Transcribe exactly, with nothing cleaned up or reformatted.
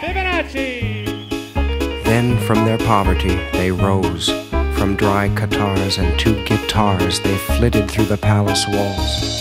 Fibonaccis! Then from their poverty they rose. From dry catars and two guitars they flitted through the palace walls.